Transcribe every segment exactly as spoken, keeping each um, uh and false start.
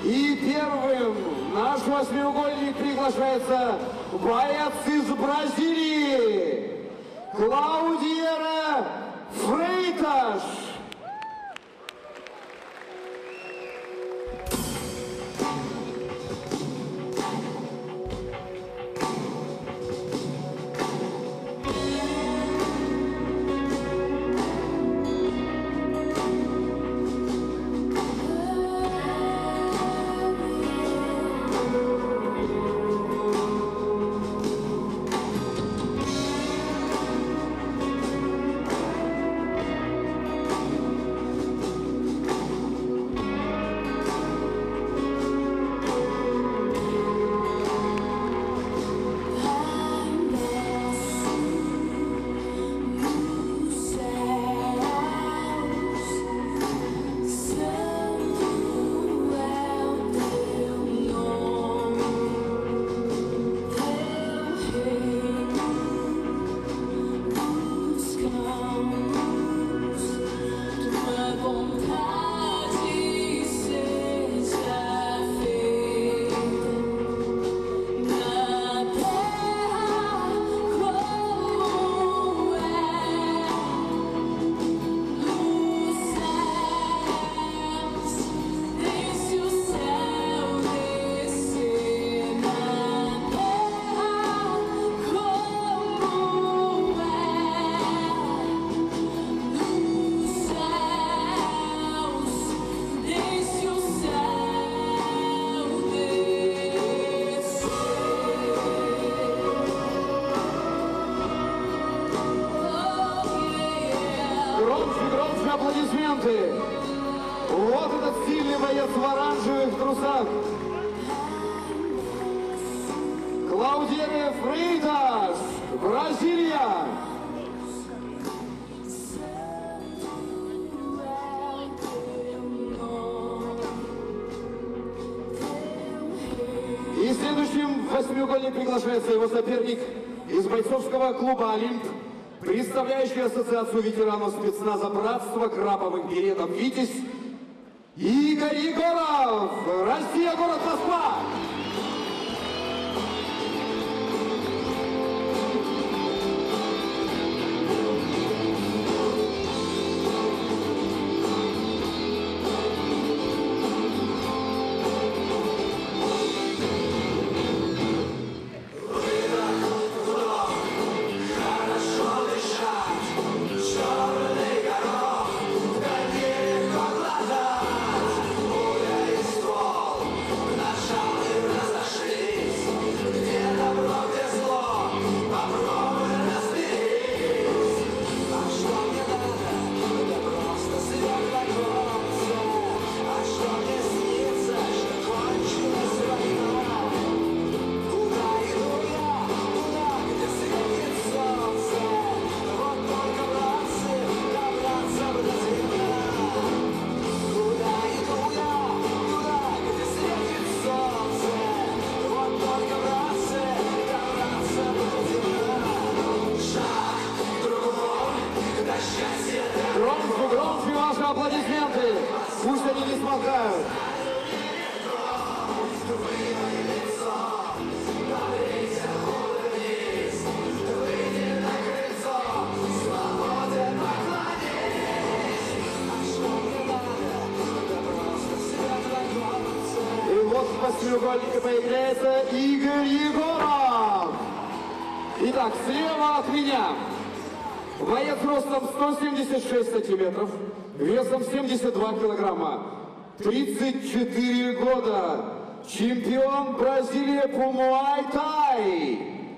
И первым наш восьмиугольник приглашается боец из Бразилии Клаудиера Фрейташ. Аплодисменты! Вот этот сильный боец в оранжевых трусах. Клаудиера Фрейташ, Бразилия. И следующим в восьмиугольник приглашается его соперник из бойцовского клуба «Олимп», представляющий ассоциацию ветеранов спецназа «Братство краповых беретов «Витязь», Игорь Егоров, Россия, город Москва. Громче, громче ваши аплодисменты! Пусть они не смолкают! И вот в восьмиугольнике появляется Игорь Егоров! Итак, слева от меня боец ростом сто семьдесят шесть сантиметров, весом семьдесят два килограмма, тридцать четыре года, чемпион Бразилии по муай-тай.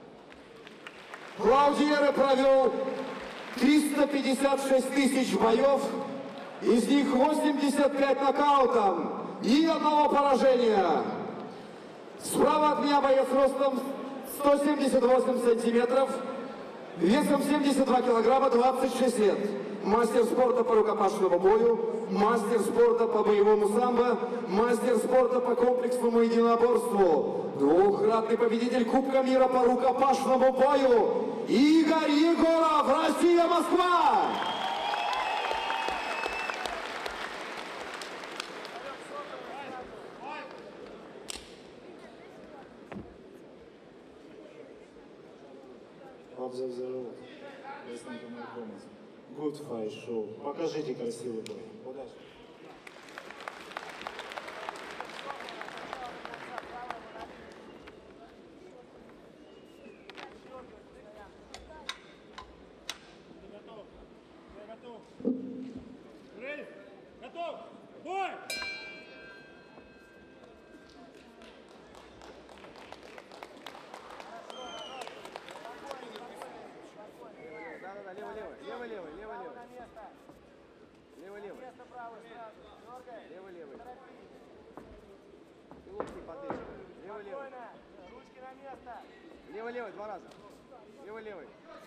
Клаудиера провел триста пятьдесят шесть тысяч боев, из них восемьдесят пять нокаутом, ни одного поражения. Справа от меня боец ростом сто семьдесят восемь сантиметров, весом семьдесят два килограмма, двадцать шесть лет. Мастер спорта по рукопашному бою, мастер спорта по боевому самбо, мастер спорта по комплексному единоборству, двухкратный победитель Кубка мира по рукопашному бою Игорь Егоров, Россия, Москва! Обзор за живот. Good fight show. Покажите красивый бой. Удачи. Готов! Бой! Да-да-да, лево-лево, лево-лево, лево-лево. Лево-лево. Лево-лево. И локти подышка. Лево-лево. Ручки на место. Лево-лево два раза. Лево-левый.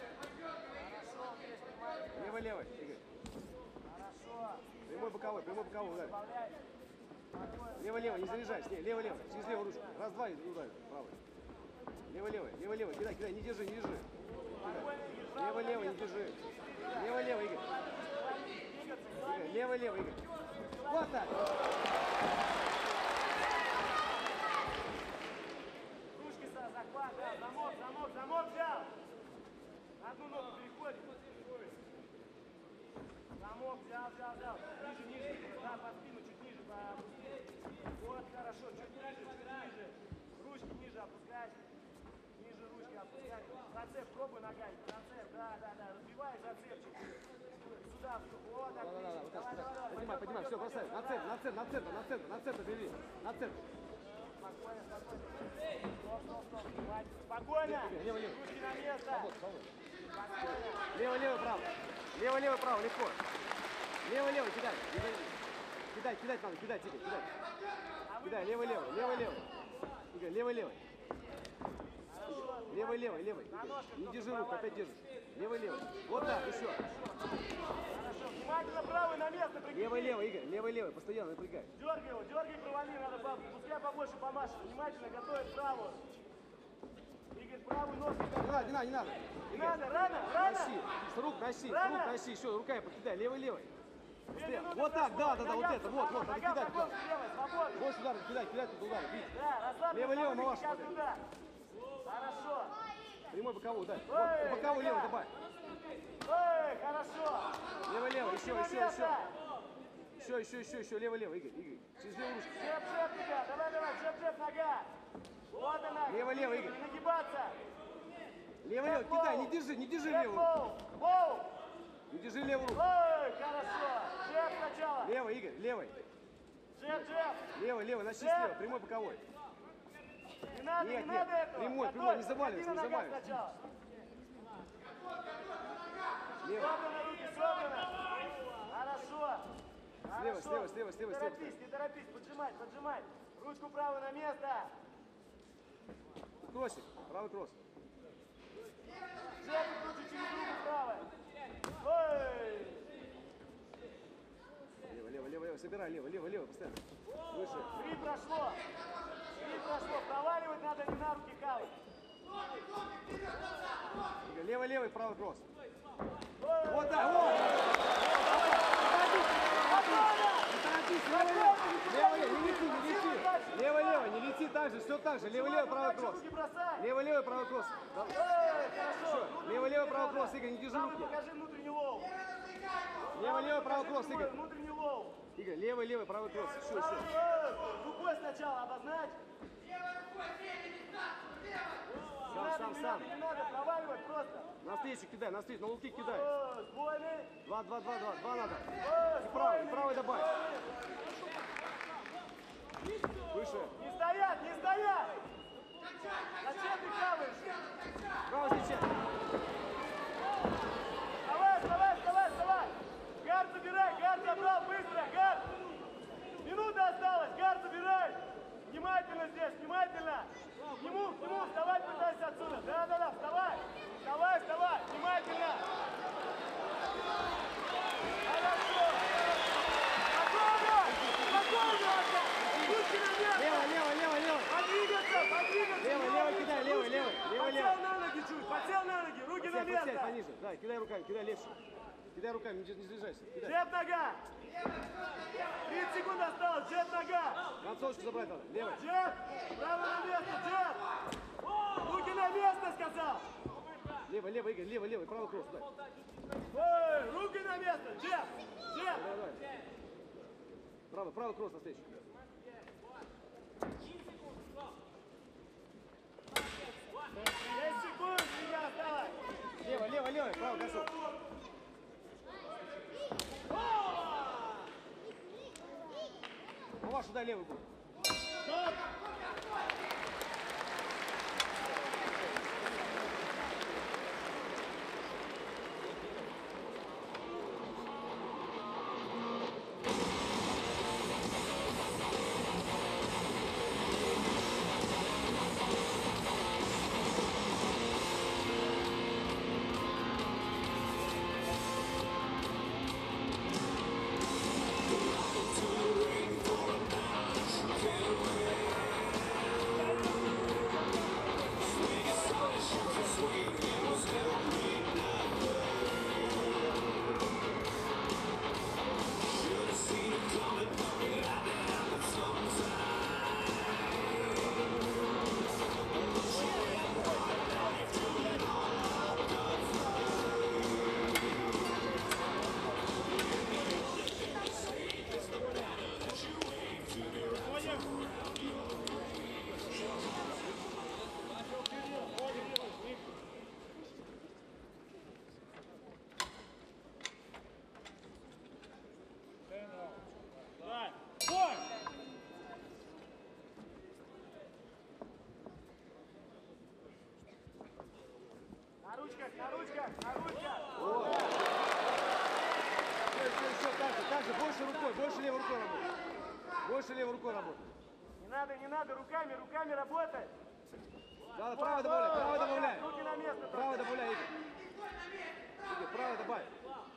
Лево-левый, Игорь. Хорошо. Прямой боковой, прямой боковой удар. Лево-лево, не заряжайся. Не, лево-лево. Через левую ручку. Раз-два и удар. Правый. Лево-лево, лево-лево. Кидай, кидай, не держи, не держи. Лево-лево, не держи. Лево-лево, Игорь. Игорь, лево-лево, Игорь. Вот так. Ручки сразу, захват, да, замок, замок, замок взял. На одну ногу переходит. Замок взял, взял, взял. Ниже, ниже, да, под спину, чуть ниже. По... Вот, хорошо, чуть ниже, чуть ниже. Ручки ниже опускать. Ниже ручки опускать. Зацеп, пробуй ногами. Зацеп, да, да, да. Разбивай зацепчик. Сюда, вот, Да, да, да, отлично. вот Давай, так, давай, давай. поднимай, поднимай, все, бросай. На центр, на центр, на центр, на центр, на центр бери. На центр. Спокойно, спокойно. Стоп, стоп, стоп. Хватит. Спокойно. Лево, лево. Ручки на место. Спокойно. Лево-лево, право. Лево-лево, право, легко. Лево-лево, кидай. Кидай, кидать надо, кидать, Игорь, кидай. Кидай, лево-лево, лево-лево. Игорь, лево-лево. Левый-левый, левый. Не держи руку, опять держишь. Левый-левый. Вот так, еще. Хорошо. Внимательно правый на место прикрепи. Левый-левый, Игорь, левый-левый, постоянно напрягай. Дергай его, дергай, провали, надо, баб- пускай побольше помашет. Внимательно готовит правую. Игорь, правую ногу. Не надо, не надо, не надо. Не надо, рано, рано. Носи, с рук носи, с Рано. рук носи, еще руками покидай, левый-левый. Две минуты Вот так, да, да, да, вот нога это, вот, вот, надо нога кидать. в левой, свободно. Больше удар, кидай, кидай тут удар, видишь. Да, расслабься. Лево-лево, правый, Малаш, каждый смотри. удар. Хорошо. Прямой боковой удар. Ой, Вот, боковой нога. левый, добавь. Эй, хорошо. Лево-лево, еще, На еще, место. еще. Еще, еще, еще, еще, лево-лево, Игорь, Игорь. Через левую ручку. Джеб, джеб, тебя. Давай, давай, джеб, джеб, нога. Вот она. Лево-лево, Игорь. Не нагибаться. Лево-лево, Джеб, кидай, боу. не держи, не держи Джеб, левую руку. боу. Боу. Не держи левую руку. Ой, хорошо. Джеб сначала. Левый, Игорь, левый. Джеб, джеб. Левый, левый, носи слева, прямой боковой. Не надо, Нет, не нет, надо этого. прямой, Готовь. прямой, не заваливайся, Один не нога заваливайся. сначала. Левый. Собрано, руки собрано. Хорошо. Слева, Хорошо. слева, слева, слева, Не слева. торопись, не торопись. Поджимай, поджимай. Ручку правую на место. Кроссик, правый кросс. Джеб круче через руку правой. Ой. Лево, лево, лево, лево, собирай, лево, лево, лево, постоянно. Выше. Три прошло. Три прошло. Проваливать надо не на руки хавать. Игорь, лево, левый, правый кросс. Ой. Вот так, вот. Не торопись, лево, лево. Лево, лево, не лети, не лети. Лево, лево, не лети так же, все так же. Лево, лево, правый кросс. Руки бросай. Лево, левый, правый кросс. Да. Ой, хорошо. Лево, лево, правый кросс, Игорь, не держи Самый руки. покажи внутренний лоу. Лево, лево, правый кросс, Прямой, Игорь. Внутренний лоу. Игорь, левый, левый, правый кросс. Еще, еще. Ой, рукой сначала обозначь. Не Сам, надо, сам, не сам. надо, не надо, проваливать просто. На встречу кидай, на встречу, на луки кидай. Ой, двойный. Два, два, два, два, два надо. Ой, И правый, и двойный, правый добавь. двойный. Выше. Не стоять, не стоять. Зачем ты хаваешь? Правый сейчас. Вставай, вставай, вставай, вставай. Гард забирай, гард забрал, быстро, гард. Минута осталась, гард забирай. Внимательно здесь, внимательно. К нему, к нему, вставай, пытайся отсюда. Да, да, да, вставай. Вставай, вставай, внимательно. Хорошо. Спокойно, спокойно. Руки на место. Лево, лево, лево, лево. Подвигаться, подвигаться. Лево, лево кидай, лево, лево, лево, лево. Подсел на ноги чуть, подсел на ноги, руки на Подсядь, подсядь, место. пониже. Да, кидай руками, кидай левше. Кидай руками, не, не сдержайся. Кидай. Джеб нога. тридцать секунд осталось, джеб нога. Концовочку забрать надо. Левой. Джеб, право на место, джеб. Руки на место, сказал. Лево, лево, Игорь, лево, лево, правый кросс, дай. Эй, руки на место, Джефф! Джефф! Давай, давай. Правый, правый кросс на встречу. Шесть секунд, ребят, давай! Лево, лево, лево, правый косок. Ну, ваш дай левый будет. Давай. Бой! На ручках, на ручках, на ручках! Еще, еще, еще, так же, так же, больше рукой, больше левой рукой работай. Больше левой рукой работай. Не надо, не надо, руками, руками работай! Да, да, право добавляй, право добавляй. Руки на место! Право добавляй, Игорь. Игорь, право добавь.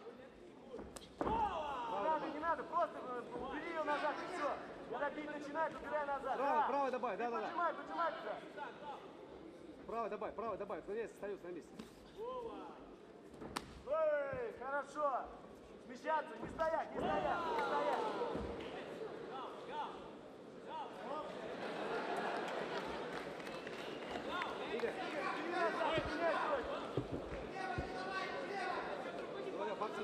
Не надо, не надо, просто убери ее назад и все. Когда бить начинает, убирай назад. Право, да. право добавь, да, да, да. Поднимай, поднимай туда. Право добавь, право добавь. Здесь остаются на месте. Эй, хорошо. Смещаться, не стоять, не стоять, не стоять. Игорь, Меняй, меняй срочно. давай, боксируй.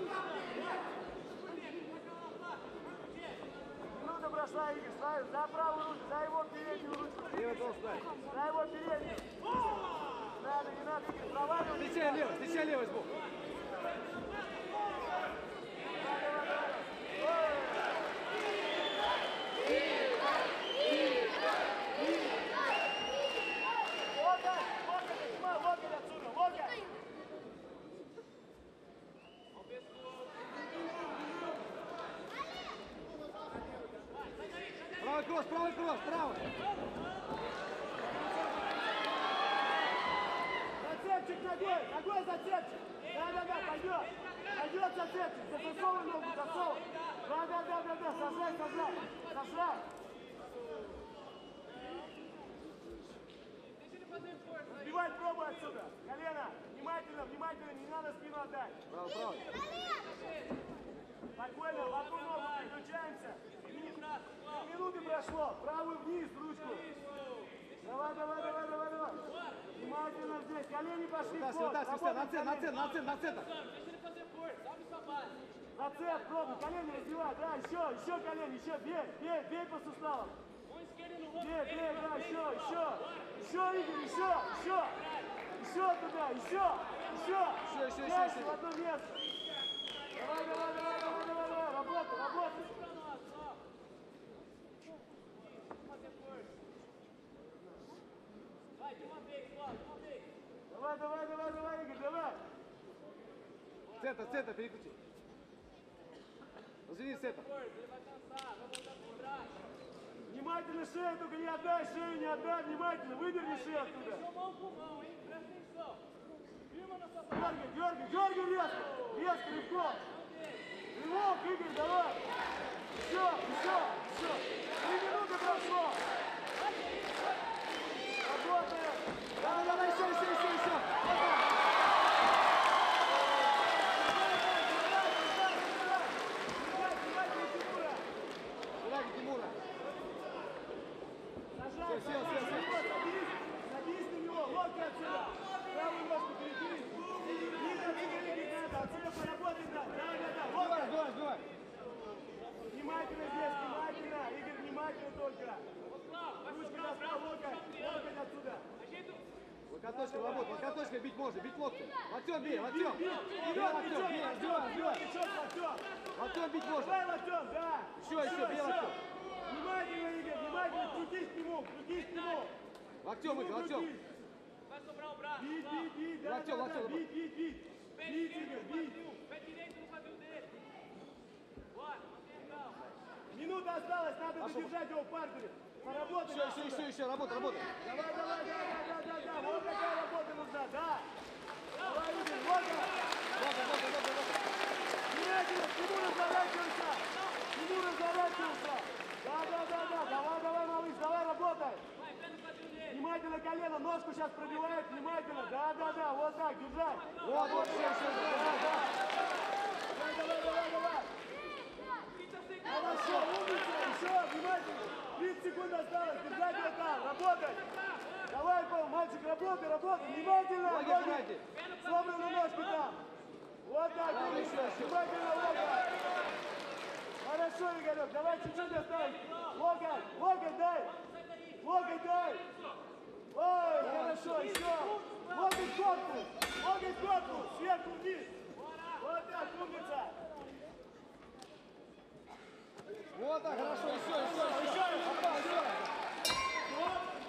Минута прошла, Игорь, ставим за правую руку, за его переднюю ручку. Левый кросс дай. За его переднюю. Не надо, не надо, Игорь, проваливай. Встречай левый, встречай левый сбоку. Локоть, локоть, отжимай, локоть отсюда, локоть. Правый кросс, правый кросс, правый. Зацепчик ногой, ногой зацепчик. Да-да-да, пойдет. Пойдет зацепчик, засовывай ногу, засовывай. Да-да-да-да-да, сажай, сажай, сажай. Сбивать пробуй отсюда. Колено, внимательно, внимательно, не надо спину отдать. Право, право. Спокойно, в одну ногу переключаемся. Три минуты прошло, правую вниз, ручку. Давай, давай, давай, давай, давай. Внимательно здесь, колени пошли в ход. Вытаскивай, вытаскивай, на центр, на центр, на центр, на центр. Зацеп, пробуй, колени раздевай, да, еще, еще колени, еще, бей, бей, бей по суставам. Бей, бей, да, еще, еще, еще, Игорь, еще, еще, еще туда, еще, еще, Еще, еще, еще, дальше еще. в одно место. Давай, давай, давай, давай, давай, давай, работай, работай. Давай, давай, давай, давай, Игорь, давай. Центр, центр, перекрути. Разверни центр. Внимательно шею, только не отдай, шею не отдай, внимательно, выдерни шею оттуда. Дергай, дергай, дергай резко, резко, легко. Рывок, Игорь, давай. Еще, еще, еще. Три минуты прошло. Работаем. Давай, давай, еще, еще, еще, еще. Давай, Тимура. Сажай, Все, все, все, все. садись, садись на него, локти отсюда. правую ножку перекинь. Ниже отсюда не надо, отсюда поработать надо. Да, да, да. Вот Сбивай, так. сбивай, сбивай. Внимательно здесь, внимательно. Игорь, внимательно только. Ручки достал, локоть. Локоть отсюда. Локоточком работай, локоточком бить можно, бить локтем. Локтем бей, локтем. Вперед, Бей локтем, плечом, бей, локтем, сбивай, вперед, сбивай. плечом, локтем. Локтем бить можно. Давай локтем, да. Еще, еще, бей локтем. Внимательно, Игорь, внимательно. Крутись к нему, крутись к нему. Локтем, Игорь, локтем. Бить, бить, бить, да, Локтем, да, локтем, да, бить, бить, бить. Бить, Игорь, бить. Минута осталась, надо задержать его в партере. Поработай. Еще, еще, еще, еще, работай, работай. Давай, давай, да, да, да, да, да. Вот такая работа нужна, да. Давай, Игорь, вот она. Работай, работай, работай, работай. Внимательно, к нему разворачивайся. К нему разворачивайся. Да, да, да, да. Давай, давай, малыш, давай, работай. Внимательно колено, ножку сейчас пробивает, внимательно. Да, да, да, вот так, держать. Вот, вот, все, все, Да, да. Давай, давай, давай, давай. Хорошо, умница, еще, внимательно. тридцать секунд осталось, держать его там, работай. Давай, Пол, мальчик, работай, работай, внимательно. Ноги ноги. сзади. Собраны ножки там. Вот так, Давай, умница, еще, еще. внимательно, вот так. Хорошо, Игорек, давай чуть-чуть оставим. Локоть, локоть дай. Локоть дай. Ой, хорошо, еще. Локоть в корпус, локоть в корпус, сверху вниз. Вот так, умница. Вот так, хорошо, еще, еще, еще. Попал, еще.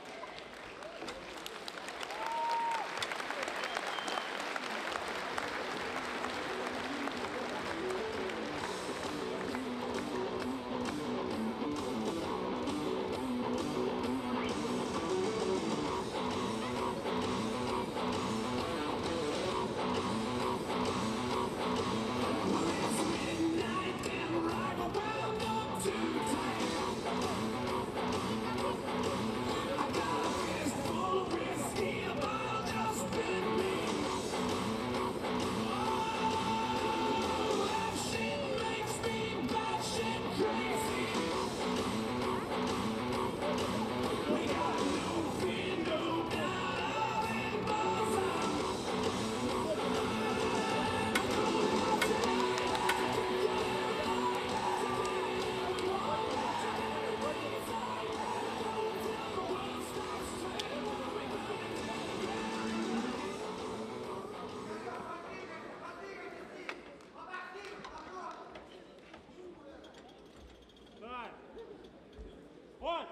Давай. Вон!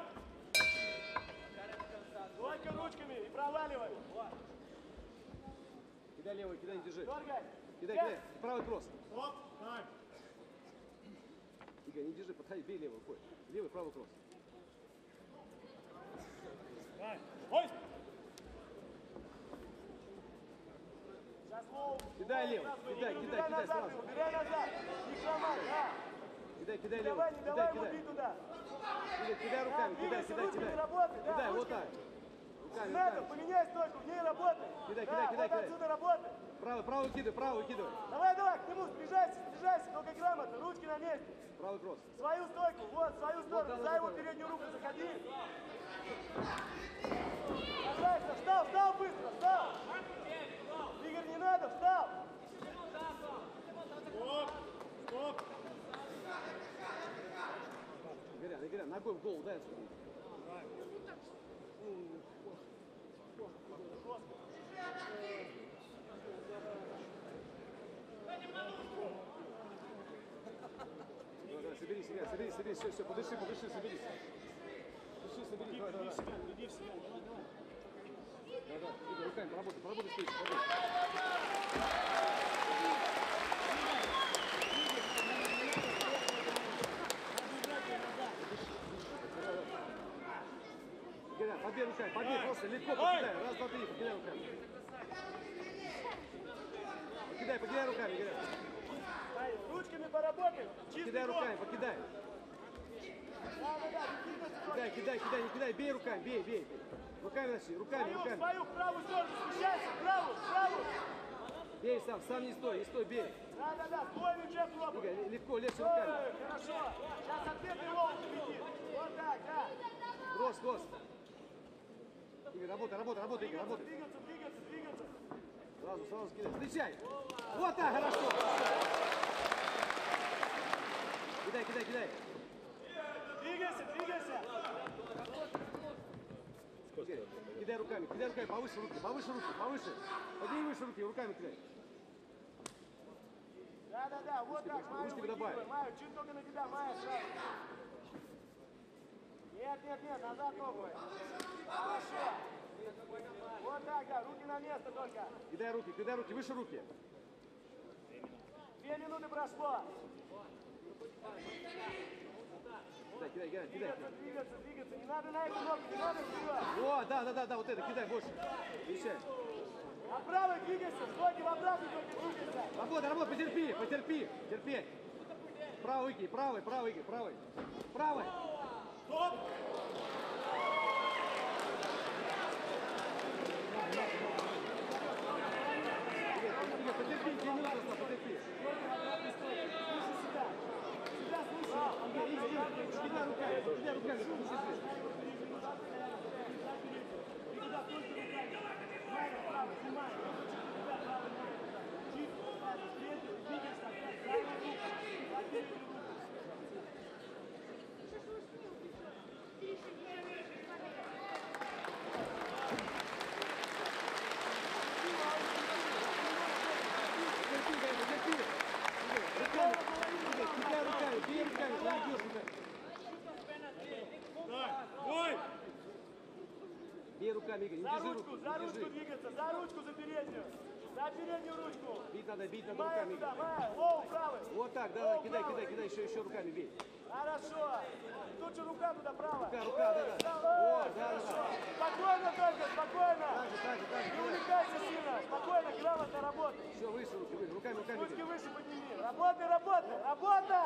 Только ручками и проваливай. Кидай левый, кидай, не держи. Дергай. Кидай, кидай. Правый кросс. Оп, давай. Игорь, не держи, подходи, бей левый рукой. Левый, правый кросс. Давай. Ой! Сейчас лоу. Кидай лоу левый, сразу, кидай, Игорь, кидай, убирай кидай назад, сразу. убирай назад. Не сломай, да. Кидай, кидай Не левый. давай, не Кидай, давай, кидай. лупи туда. Кидай, кидай руками, кидай, Двигайся, кидай, ручками кидай. работай, да, Кидай, вот ручками. так. Руками, Надо, руками. поменяй стойку, в ней работай. Кидай, Да, кидай, кидай, вот кидай. отсюда работай. Правый, правый кидывай, правый кидывай. Давай, давай, к нему сближайся, сближайся, только грамотно, ручки на месте. Правый кросс. Свою стойку, вот, свою сторону, да, за да, его да. переднюю руку заходи. Нажайся, встал, встал быстро, встал. Игорь, не надо, встал. Стоп! Стоп! Игоря, Игоря, ногой в голову дай отсюда. Давай, давай, соберись, Игорь, соберись, соберись, все, все, подыши, подыши, соберись. Подыши, соберись, давай, давай. Иди в себя, давай, давай. Давай, давай, Игорь, руками поработай, поработай с плечом, поработай. Игорь, побей руками, побей, просто легко покидай. Раз, два, три, покидай руками. Покидай, покидай руками, Игорь. Ай, ручками поработай, чистый Покидай гол. руками, покидай. Да, да, да, выкидывай стойку. Кидай, кидай, кидай, не кидай, бей руками, бей, бей. Руками носи, руками, Свою, руками. свою, правую сторону, смещайся, правую, правую. Бей сам, сам не стой, не стой, бей. Да, да, да, твой бюджет пробуй. Игорь, легко, легче руками. Ой, хорошо. Сейчас ответный лоу победит. Вот так, да. Кросс, кросс. Игорь, работай, работай, работай, Игорь, работай. Двигаться, двигаться, двигаться. Сразу, сразу кидай. Встречай. Вот так, хорошо. Кидай, кидай, кидай. Двигайся, двигайся. Игорь, кидай руками, кидай руками, повыше руки, повыше руки, повыше. Подними выше руки, руками кидай. Да, да, да, вот так, Майю ручки добавь. выкидывай, Майю, чуть только на тебя, Майя, сразу. Нет, нет, нет, назад ногу. Хорошо. Вот так, да, руки на место только. Кидай руки, кидай руки, выше руки. Две минуты прошло. Кидай, кидай, кидай, кидай. Двигаться, двигаться, двигаться. Не надо на эту ногу, не надо вперед. О, да, да, да, да, вот это, кидай больше. Встречай. Направо двигайся, стойте в обратно только двигайся. Работа, работа, потерпи, потерпи, терпеть. Правый выкинь, правый, правый, Игорь, правый. Правый. Стоп! Игорь, потерпи, две минуты осталось, потерпи. Сюда, слушай. Игорь, Игорь, Игорь, кидай руками, кидай руками, не держи. Туда только руками. Майя, право, снимай. Туда, право, Майя. Чисто, сразу, вперед, двигаешься, опять, правая рука. Так, вперед, руку. Потерпи, Игорь, потерпи. Игорь, руками, Игорь, кидай руками, бей руками, не идешь руками. Так, бой! Бей руками, Игорь, не За держи ручку, руку, за не ручку держи. двигаться, за ручку, за переднюю. За переднюю ручку. Бить надо, бить надо Майя руками, туда, Игорь. Майя, лоу, правый. Вот так, да, да, кидай, кидай, кидай, еще, еще руками бей. Хорошо. Тут же рука туда, право. Рука, рука, да, да. Право. О, да, да, да. Спокойно только, спокойно. Так же, так же, так же, Не кидай. увлекайся сильно. Спокойно, грамотно работай. Все, выше руки, выше, руками, руками. Ручки Игорь. выше подними. Работай, работай, работай.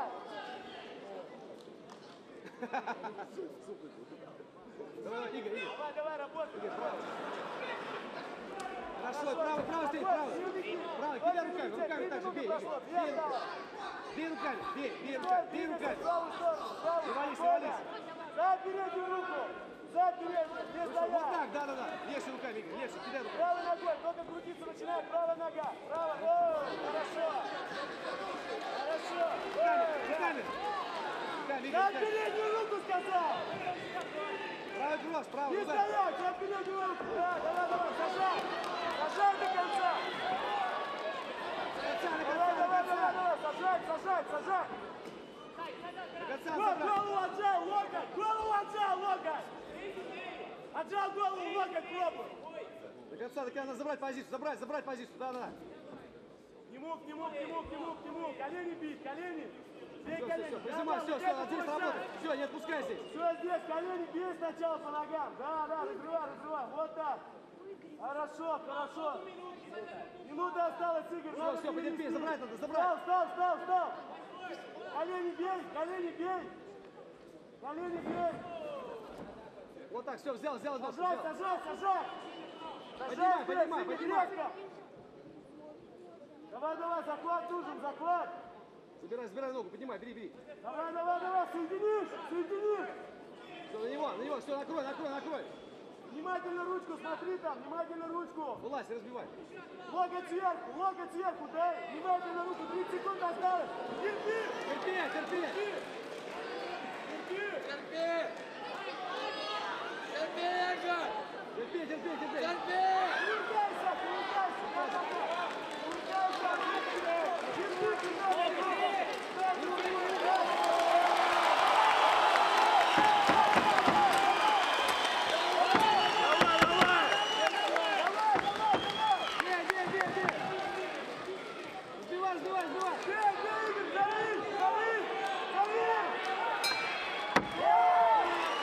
Давай, давай, Игорь, Игорь. Давай, давай, работай. Хорошо, право, право стоит, право. Право, кидай руками, руками так же, бей, Игорь. Бей, бей руками, бей, бей руками, бей руками. Правую сторону, правую, Не вались, не спокойно. вались. За переднюю руку. За переднюю, не Вот стоять. так, да, да, да. Легче руками, Игорь, легче, кидай руками. Правой ногой, только крутиться начинает, правая нога. Право, о, хорошо. Хорошо. Руками, руками. Руками, За Игорь, руками. переднюю руку сказал. Правый кросс, правый, Не удар. стоять, за переднюю руку. Да, давай, давай, сажай. Сажай до конца. До конца, до Давай, конца, давай, до давай, конца. давай, сажай, сажай, сажай. До конца Вот, забрать. голову отжал, локоть, голову отжал, локоть. Отжал голову, локоть, пробуй. До конца, до конца, надо забрать позицию, забрать, забрать позицию, да, да, да. Не мук, не мук, не мук, не мук, не мук. Колени бить, колени. Бей Все, все, колени. все, прижимай, все, все, здесь работает. Все, не отпускай здесь. Все здесь, колени бей сначала по ногам. Да, да, разрывай, разрывай. Вот так. Хорошо, хорошо. Минута осталась, Игорь. Все, надо все, потерпи, перевести. забрать надо, забрать. Встал, встал, встал, встал. Колени бей, колени бей. Колени бей. Вот так, все, взял, взял, взял, Сажай, взял. сажай, сажай. Поднимай, Сажай, поднимай, Игорь, поднимай. резко. Давай, давай, заклад нужен, заклад. Забирай, забирай ногу, поднимай, бери, бери. Давай, давай, давай, соединись, соединись. Все, на него, на него, все, накрой, накрой, накрой. Внимательно ручку, смотри там, внимательно ручку. Вылазь, разбивай. Локоть сверху, локоть сверху, дай. Внимательно руку, тридцать секунд осталось. Терпи, Терпи, терпи. терпи. Терпи, терпи, терпи. Крутайся, крутайся, да-да-да. Крутайся, терпи, терпи, Не, не, не, не. Сбивай, сбивай, сбивай. Бей, бей, Игорь, зови, зови, зови.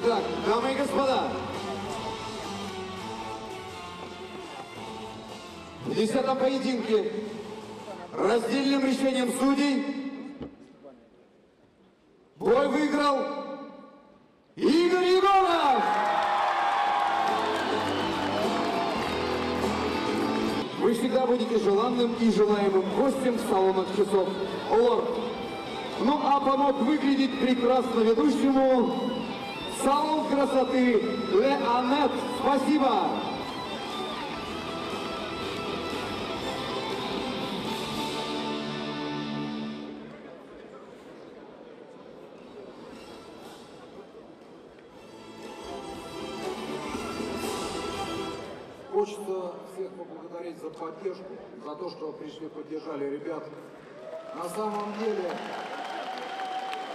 Итак, дамы и господа, в десятом поединке раздельным решением судей бой выиграл Игорь Егоров! Вы всегда будете желанным и желаемым гостем в салонах часов Лорд. Ну а помог выглядеть прекрасно ведущему салон красоты Леонет. Спасибо! Хочется всех поблагодарить за поддержку, за то, что пришли, поддержали ребят. На самом деле